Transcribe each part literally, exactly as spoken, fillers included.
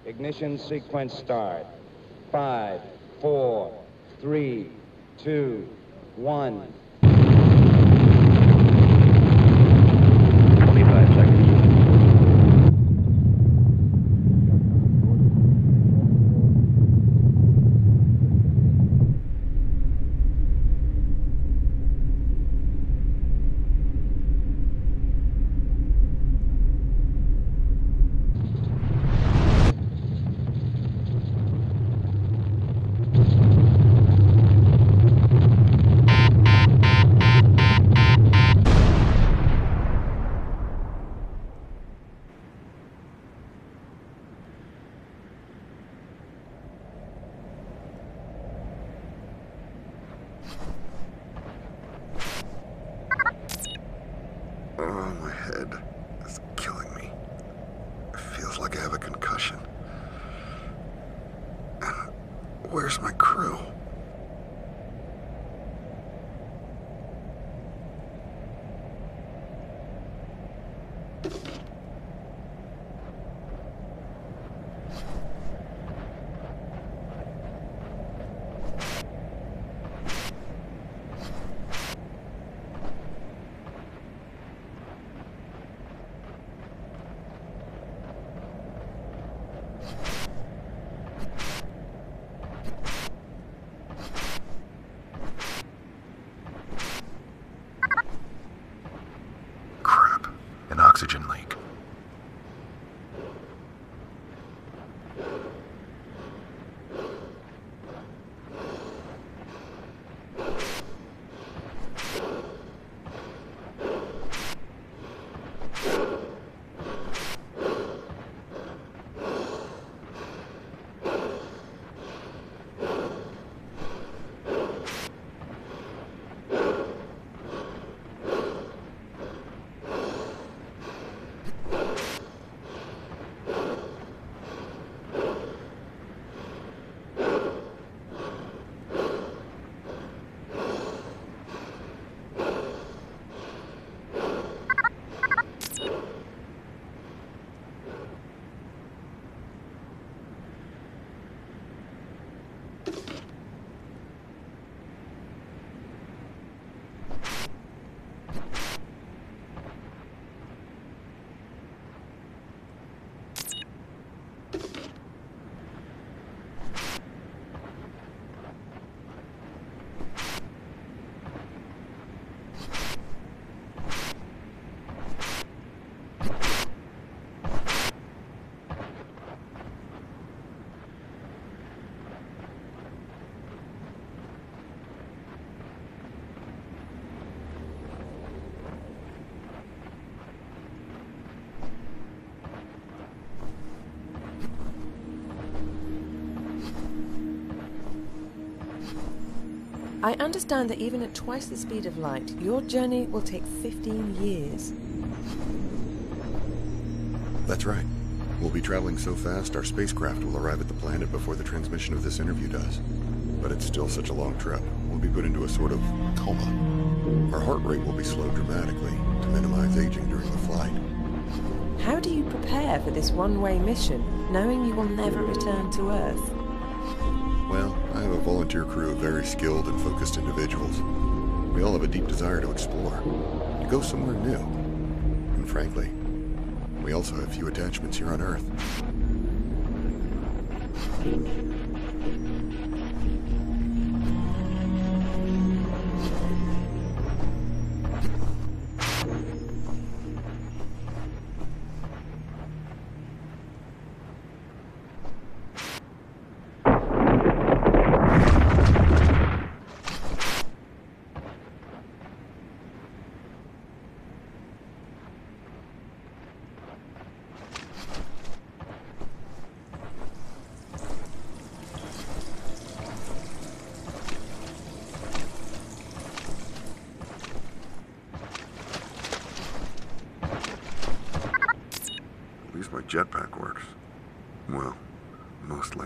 Ignition sequence start. Five, four, three, two, one. twenty-five seconds. Oh, my head is killing me. It feels like I have a concussion. And where's my crew? An oxygen leak. I understand that even at twice the speed of light, your journey will take fifteen years. That's right. We'll be traveling so fast, our spacecraft will arrive at the planet before the transmission of this interview does. But it's still such a long trip. We'll be put into a sort of coma. Our heart rate will be slowed dramatically to minimize aging during the flight. How do you prepare for this one-way mission, knowing you will never return to Earth? Well, I have a volunteer crew of very skilled and focused individuals. We all have a deep desire to explore, to go somewhere new. And frankly, we also have few attachments here on Earth. At least my jetpack works. Well, mostly.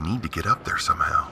need to get up there somehow.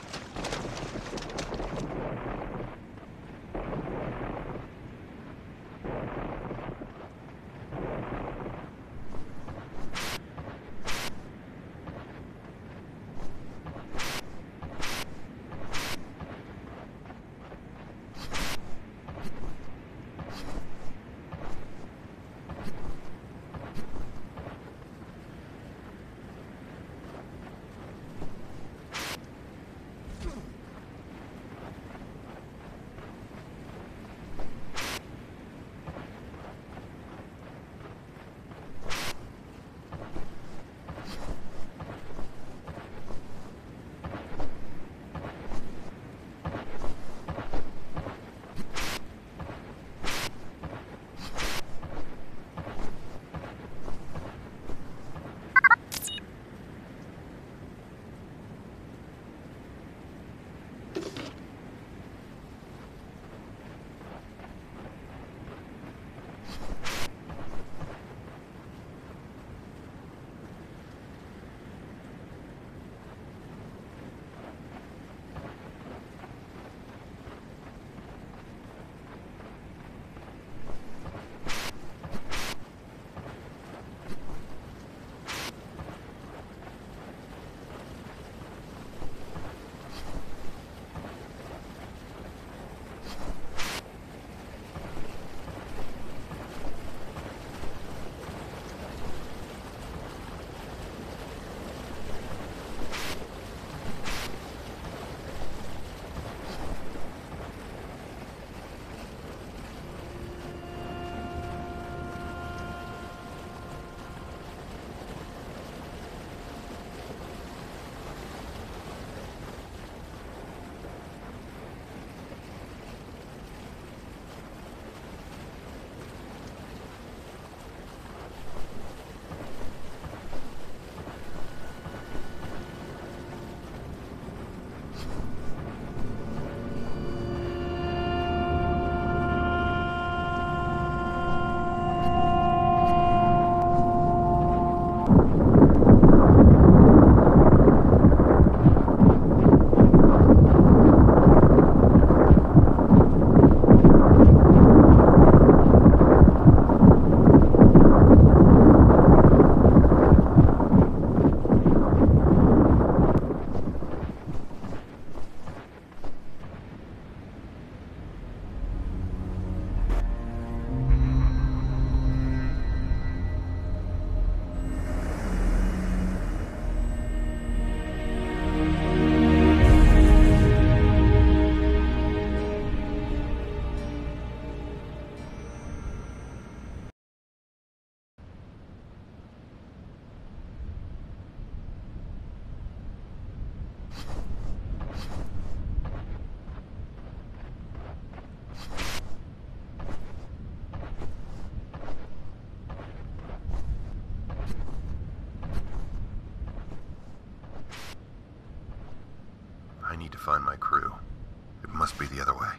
I need to find my crew. It must be the other way.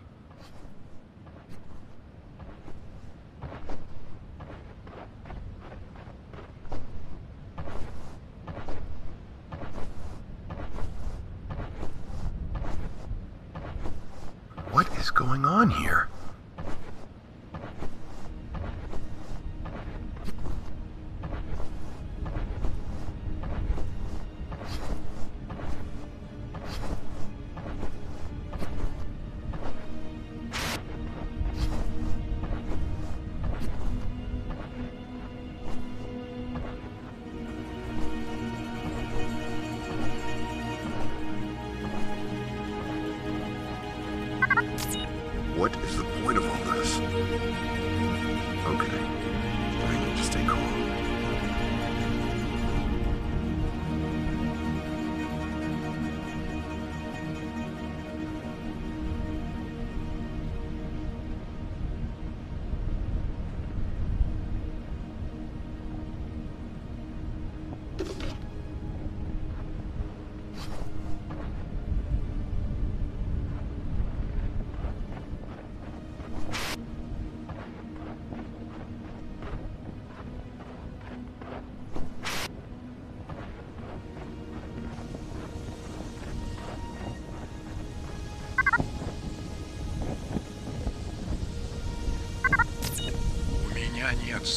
What is going on here? What is the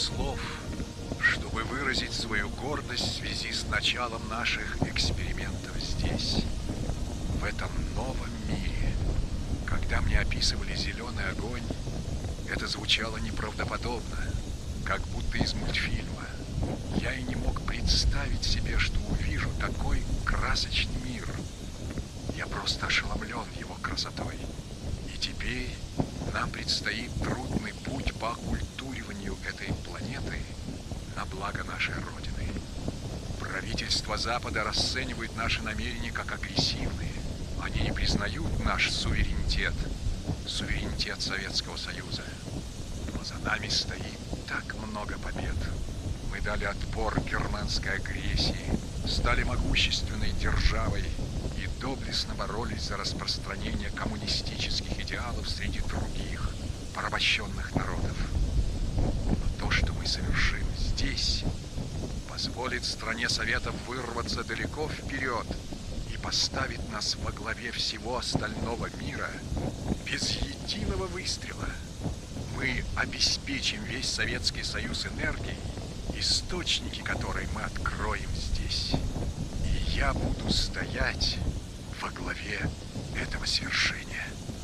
слов, чтобы выразить свою гордость в связи с началом наших экспериментов здесь, в этом новом мире. Когда мне описывали зеленый огонь, это звучало неправдоподобно, как будто из мультфильма. Я и не мог представить себе, что увижу такой красочный мир. Я просто ошеломлен его красотой. И теперь нам предстоит трудный путь по оккультуриванию этой планеты на благо нашей Родины. Правительства Запада расценивают наши намерения как агрессивные. Они не признают наш суверенитет, суверенитет Советского Союза. Но за нами стоит так много побед. Мы дали отпор германской агрессии, стали могущественной державой и доблестно боролись за распространение коммунистических идеалов среди других порабощенных народов. Но то, что мы совершим здесь, позволит стране Советов вырваться далеко вперед и поставит нас во главе всего остального мира без единого выстрела. Мы обеспечим весь Советский Союз энергией, источники которой мы откроем здесь. И я буду стоять во главе этого свершения.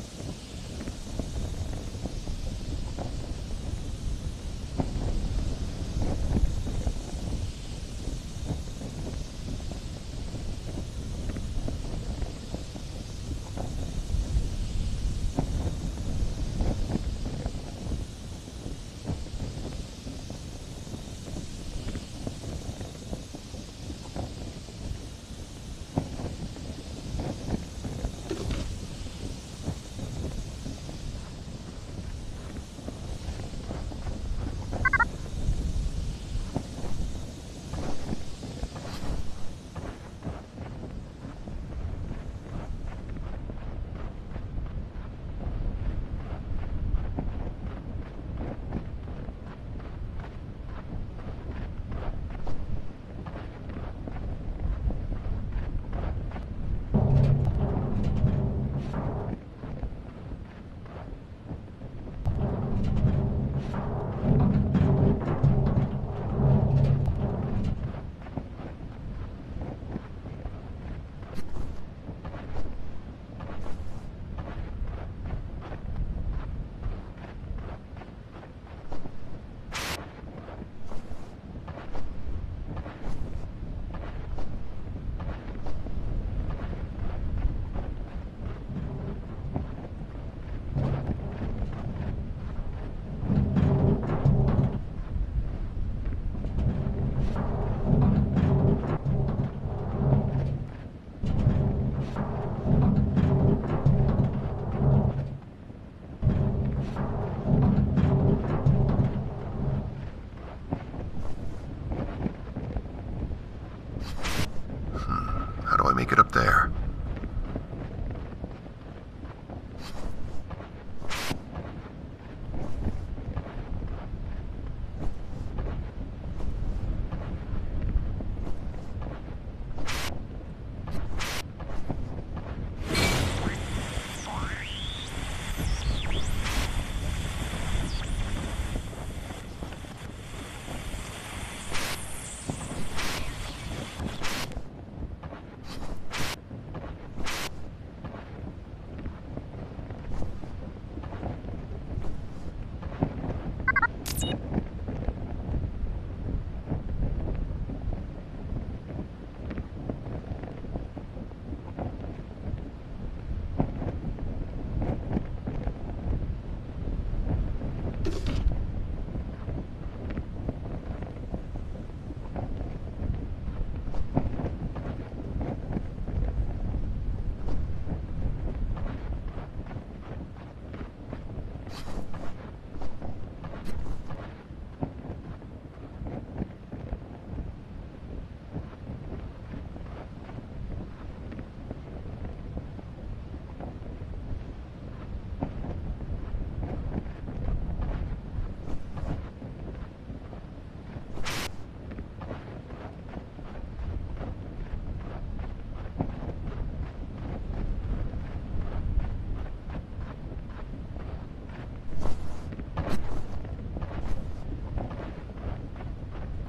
Make it up there.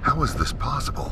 How is this possible?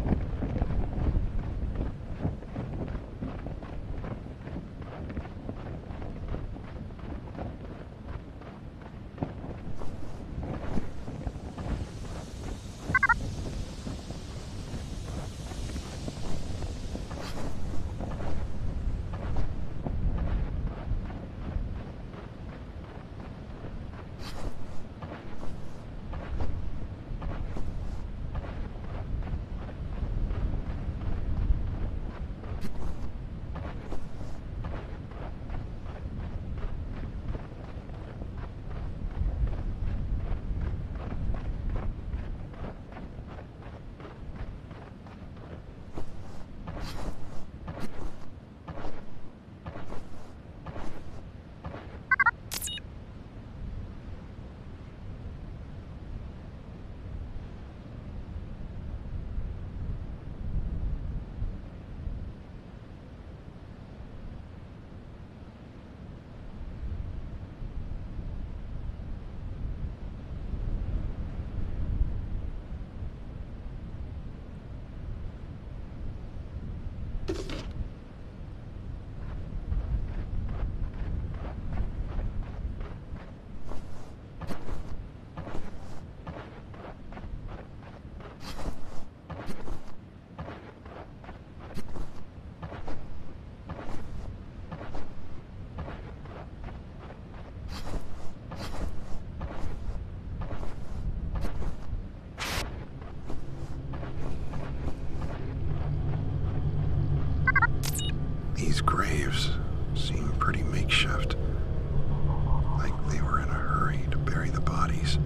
These graves seem pretty makeshift. Like they were in a hurry to bury the bodies.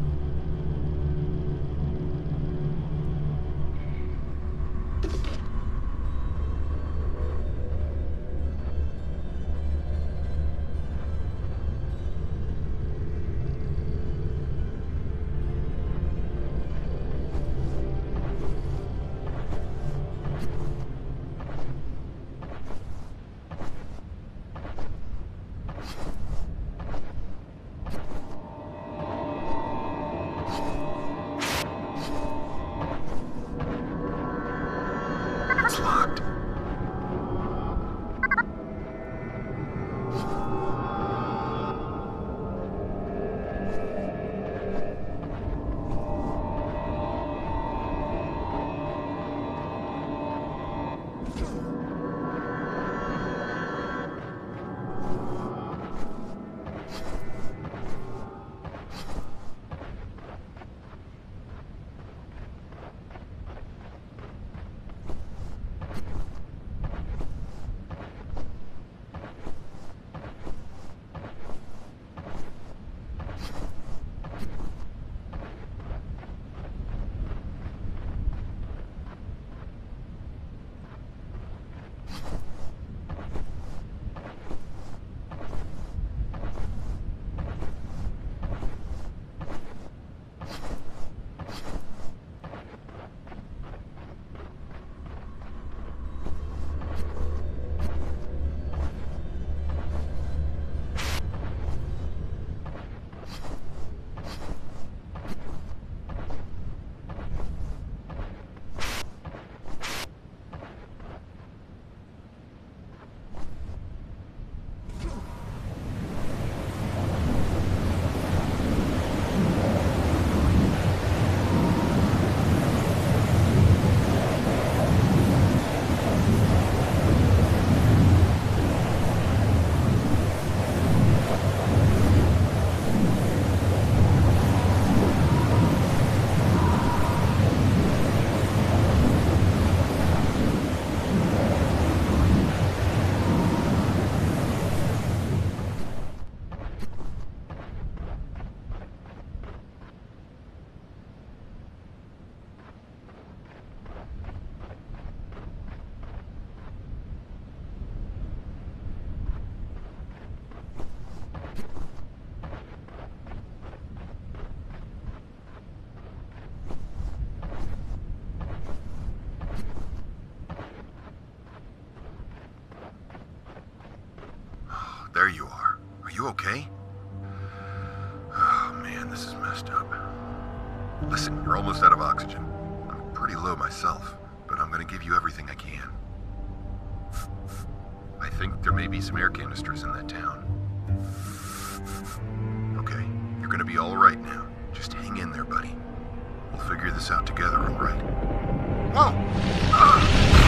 It's locked. There you are. Are you okay? Oh man, this is messed up. Listen, you're almost out of oxygen. I'm pretty low myself, but I'm gonna give you everything I can. I think there may be some air canisters in that town. Okay, you're gonna be all right now. Just hang in there, buddy. We'll figure this out together, all right? Whoa! Ah!